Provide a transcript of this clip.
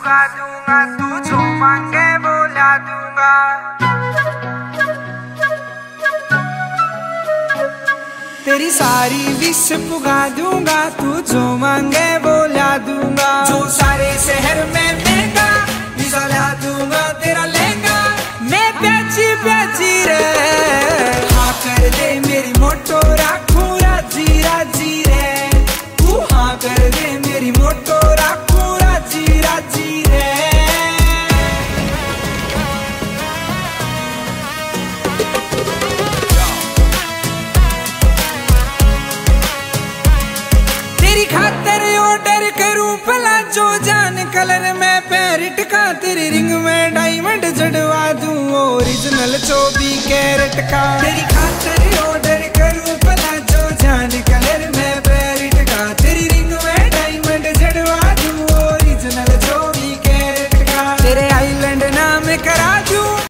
पुगा दूंगा, तू जो मांगे वो ला दूंगा। तेरी सारी विश पुगा दूंगा, तू जो मांगे वो ला दूंगा। जो सारे शहर में महंगा वीजा ला दूंगा, तेरा लहंगा मैं प्याची प्याची रे। हाँ कर दे मेरी मोटो राखू राजी राजी रे। तू हाँ कर दे मेरी मोटो राखू राजी राजी रे। तेरी खातर ऑर्डर करूं भला जो जान कलर में पैरिट का। तेरी रिंग में डायमंड जड़वा दूं ओरिजिनल 24 कैरेट का। तेरी